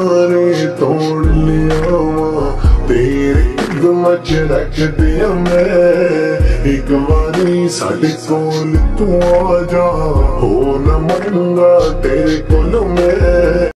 ਸਾਰੇ ਤੋੜ ਲਿਆ ਵਾ तेरे कदम च रख दिया मैं एक बारी साडे कोल तू आ जा हो न मंगा तेरे कोल मैं।